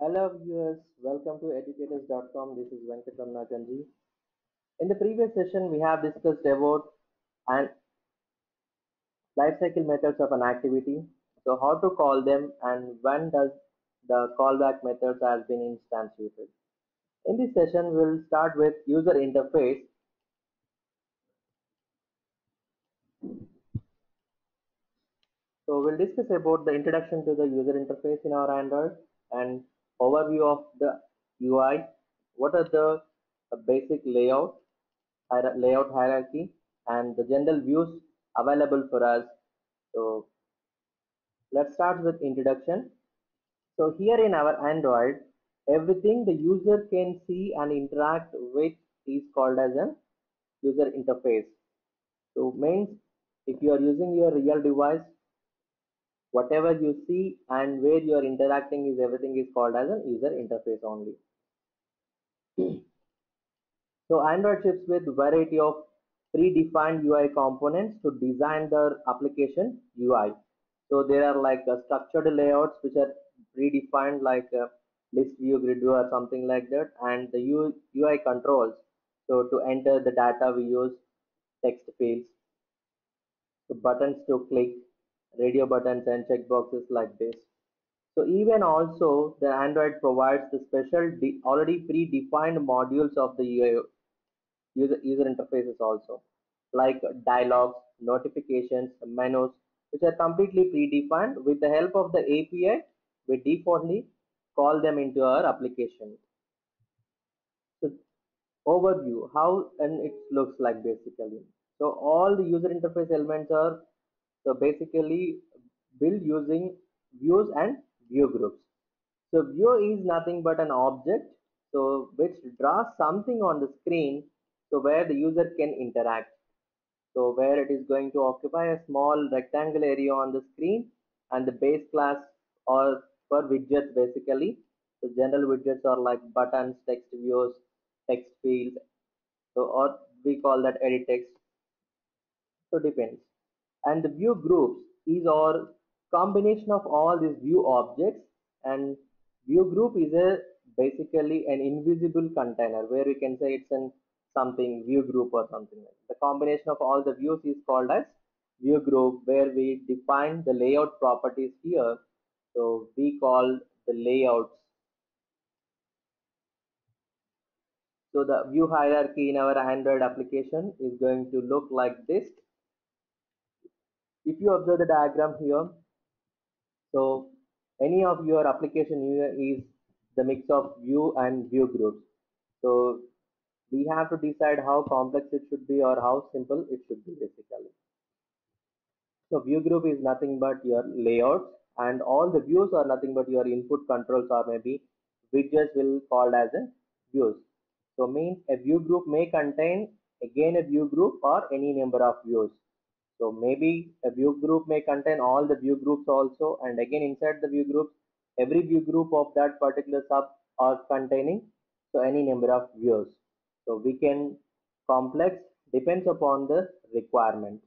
Hello viewers, welcome to educators.com. This is Venkatamna Ganji. In the previous session, we have discussed about an life cycle methods of an activity. So how to call them and when does the callback methods has been instantiated. In this session, we'll start with user interface. So we'll discuss about the introduction to the user interface in our Android and overview of the UI. What are the basic layout hierarchy and the general views available for us. So let's start with introduction. So here in our Android, everything the user can see and interact with is called as a user interface. So means if you are using your real device, whatever you see and where you are interacting is everything is called as a user interface only. So Android ships with variety of predefined UI components to design their application UI. So there are like structured layouts which are predefined like list view, grid view or something like that, and the UI controls. So to enter the data we use text fields, so buttons to click, radio buttons and checkboxes like this. So even also the Android provides the special already predefined modules of the user interfaces also, like dialogues, notifications, menus, which are completely predefined. With the help of the API, we defaultly call them into our application. So overview, how and it looks like basically. So all the user interface elements are so basically built using views and view groups. So view is nothing but an object, so which draws something on the screen, so where the user can interact. So where it is going to occupy a small rectangle area on the screen, and the base class or for widgets basically. So general widgets are like buttons, text views, text fields. So or we call that edit text. So depends. And the view groups is our combination of all these view objects, and view group is a basically an invisible container where we can say it's an something view group or something like that. The combination of all the views is called as view group, where we define the layout properties here. So we call the layouts. So the view hierarchy in our Android application is going to look like this. If you observe the diagram here, so any of your application here is the mix of view and view groups. So we have to decide how complex it should be or how simple it should be basically. So view group is nothing but your layouts, and all the views are nothing but your input controls or maybe widgets will called as a views. So means a view group may contain again a view group or any number of views. So maybe a view group may contain all the view groups also, and again inside the view groups, every view group of that particular sub are containing so any number of views. So we can complex depends upon the requirement.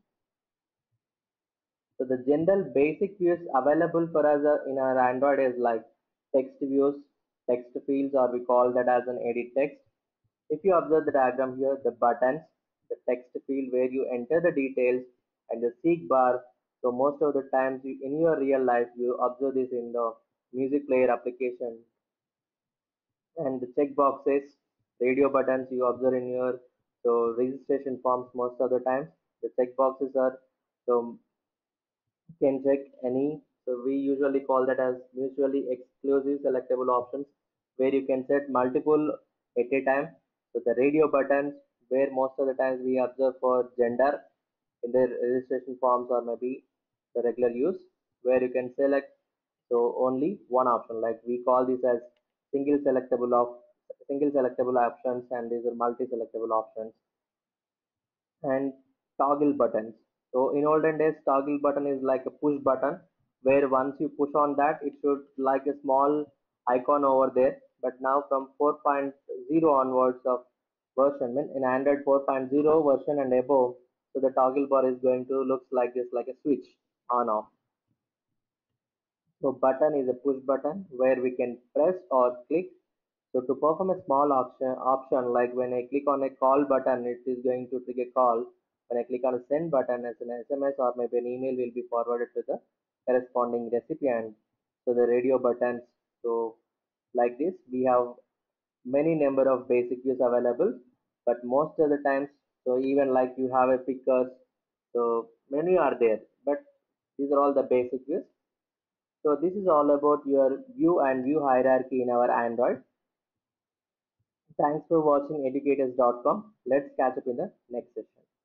So the general basic views available for us in our Android is like text views, text fields, or we call that as an edit text. If you observe the diagram here, the buttons, the text field where you enter the details, and the seek bar. So most of the times in your real life you observe this in the music player application, and the checkboxes, radio buttons you observe in your so registration forms most of the times. The checkboxes are so can check any. So we usually call that as mutually exclusive selectable options, where you can set multiple at a time. So the radio buttons, where most of the times we observe for gender in the registration forms or maybe the regular use, where you can select so only one option. Like we call this as single selectable of single selectable options, and these are multi selectable options. And toggle buttons. So in olden days, toggle button is like a push button, where once you push on that, it should like a small icon over there. But now from 4.0 onwards of version, in Android 4.0 version and above, so the toggle bar is going to looks like this, like a switch on off. So button is a push button where we can press or click. So to perform a small option like when I click on a call button, it is going to trigger call. When I click on a send button as an SMS or maybe an email will be forwarded to the corresponding recipient. So the radio buttons. So like this, we have many number of basic views available, but most of the times, so even like you have a pickers, so many are there, but these are all the basic views. So this is all about your view and view hierarchy in our Android. Thanks for watching educators.com. Let's catch up in the next session.